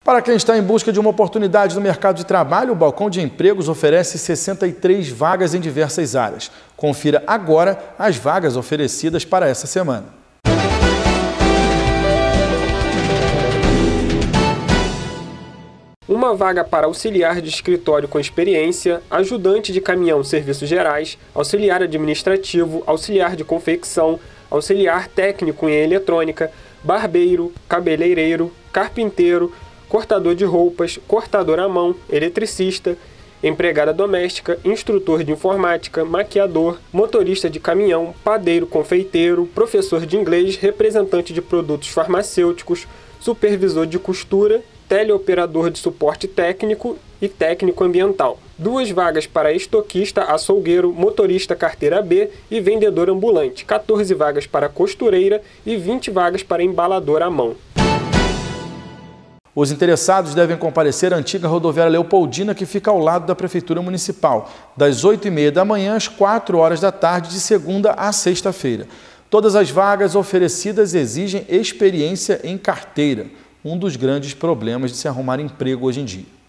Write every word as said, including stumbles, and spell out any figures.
Para quem está em busca de uma oportunidade no mercado de trabalho, o Balcão de Empregos oferece sessenta e três vagas em diversas áreas. Confira agora as vagas oferecidas para essa semana. Uma vaga para auxiliar de escritório com experiência, ajudante de caminhão serviços gerais, auxiliar administrativo, auxiliar de confecção, auxiliar técnico em eletrônica, barbeiro, cabeleireiro, carpinteiro, cortador de roupas, cortador à mão, eletricista, empregada doméstica, instrutor de informática, maquiador, motorista de caminhão, padeiro, confeiteiro, professor de inglês, representante de produtos farmacêuticos, supervisor de costura, teleoperador de suporte técnico e técnico ambiental. Duas vagas para estoquista, açougueiro, motorista carteira B e vendedor ambulante. quatorze vagas para costureira e vinte vagas para embalador à mão. Os interessados devem comparecer à antiga rodoviária Leopoldina, que fica ao lado da Prefeitura Municipal, das oito e meia da manhã às quatro horas da tarde, de segunda a sexta-feira. Todas as vagas oferecidas exigem experiência em carteira, um dos grandes problemas de se arrumar emprego hoje em dia.